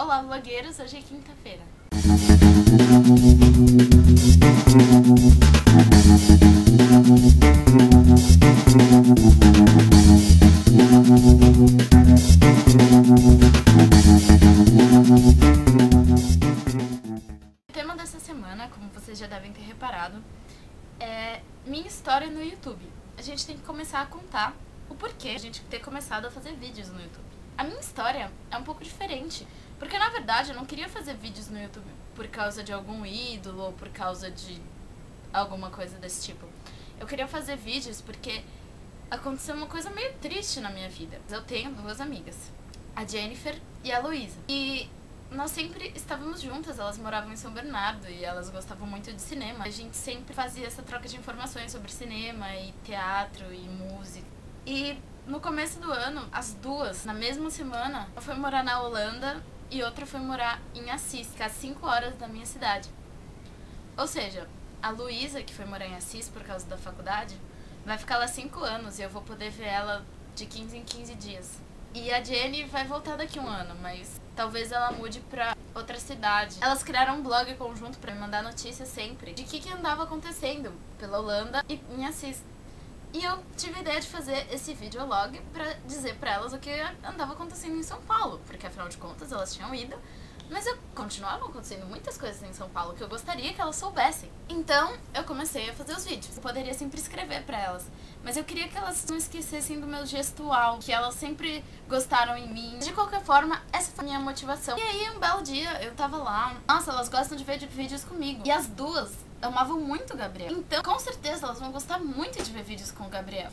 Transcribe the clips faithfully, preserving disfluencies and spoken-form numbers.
Olá, vlogueiros! Hoje é quinta-feira. O tema dessa semana, como vocês já devem ter reparado, é minha história no YouTube. A gente tem que começar a contar o porquê a gente ter começado a fazer vídeos no YouTube. A minha história é um pouco diferente, porque na verdade eu não queria fazer vídeos no YouTube por causa de algum ídolo ou por causa de alguma coisa desse tipo. Eu queria fazer vídeos porque aconteceu uma coisa meio triste na minha vida. Eu tenho duas amigas, a Jennifer e a Luísa. E nós sempre estávamos juntas, elas moravam em São Bernardo e elas gostavam muito de cinema. A gente sempre fazia essa troca de informações sobre cinema e teatro e música. E no começo do ano, as duas, na mesma semana, uma foi morar na Holanda e outra foi morar em Assis, que é a cinco horas da minha cidade. Ou seja, a Luísa, que foi morar em Assis por causa da faculdade, vai ficar lá cinco anos e eu vou poder ver ela de quinze em quinze dias. E a Jenny vai voltar daqui um ano, mas talvez ela mude pra outra cidade. Elas criaram um blog conjunto pra me mandar notícias sempre de o que, que andava acontecendo pela Holanda e em Assis. E eu tive a ideia de fazer esse videolog pra dizer pra elas o que andava acontecendo em São Paulo, porque afinal de contas elas tinham ido, mas eu continuavam acontecendo muitas coisas em São Paulo que eu gostaria que elas soubessem. Então eu comecei a fazer os vídeos. Eu poderia sempre escrever pra elas, mas eu queria que elas não esquecessem do meu gestual, que elas sempre gostaram em mim. De qualquer forma, essa foi a minha motivação. E aí um belo dia eu tava lá, nossa, elas gostam de ver vídeos comigo. E as duas amavam muito o Gabriel. Então, com certeza, elas vão gostar muito de ver vídeos com o Gabriel.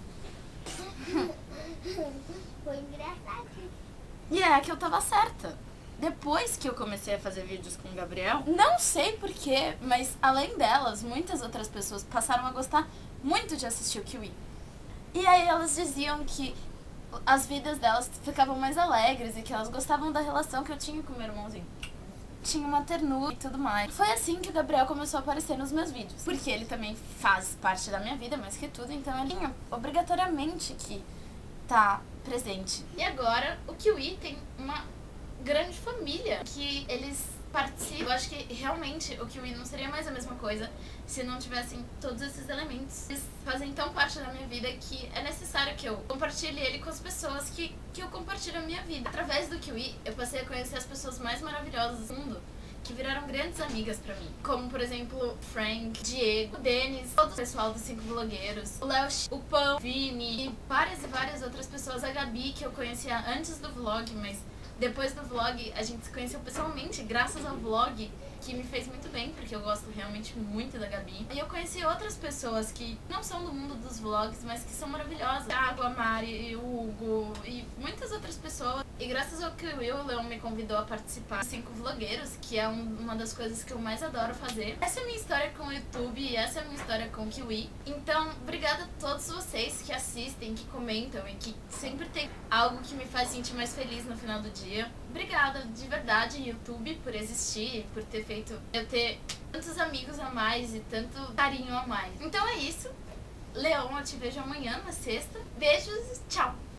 Foi engraçado. E é que eu tava certa. Depois que eu comecei a fazer vídeos com o Gabriel, não sei porquê, mas além delas, muitas outras pessoas passaram a gostar muito de assistir o Kiwi. E aí elas diziam que as vidas delas ficavam mais alegres e que elas gostavam da relação que eu tinha com o meu irmãozinho. Tinha uma ternura e tudo mais. Foi assim que o Gabriel começou a aparecer nos meus vídeos. Porque ele também faz parte da minha vida, mais que tudo, então ele tinha obrigatoriamente que tá presente. E agora o Kiwi tem uma grande família que eles participam. Eu acho que realmente o Kiwi não seria mais a mesma coisa se não tivessem todos esses elementos. Eles fazem tão parte da minha vida que é necessário que eu compartilhe ele com as pessoas que, que eu compartilho a minha vida. Através do Kiwi, eu passei a conhecer as pessoas mais maravilhosas do mundo, que viraram grandes amigas pra mim. Como, por exemplo, Frank, Diego, o Denis, todo o pessoal dos cinco vlogueiros, o Léo, o Pão, o Vini e várias e várias outras pessoas. A Gabi, que eu conhecia antes do vlog, mas depois do vlog a gente se conheceu pessoalmente, graças ao vlog, que me fez muito bem, porque eu gosto realmente muito da Gabi. E eu conheci outras pessoas que não são do mundo dos vlogs, mas que são maravilhosas. A Água, a Mari, o Hugo e muitas outras pessoas. E graças ao que o Will, o Leon me convidou a participar dos cinco vlogueiros, que é um, uma das coisas que eu mais adoro fazer. Essa é a minha história com o YouTube e essa é a minha história com o Kiwi. Então, obrigada a todos vocês que assistem, que comentam e que sempre tem algo que me faz sentir mais feliz no final do dia. Obrigada de verdade, YouTube, por existir, por ter feito eu ter tantos amigos a mais e tanto carinho a mais. Então é isso. Leon, eu te vejo amanhã na sexta. Beijos e tchau!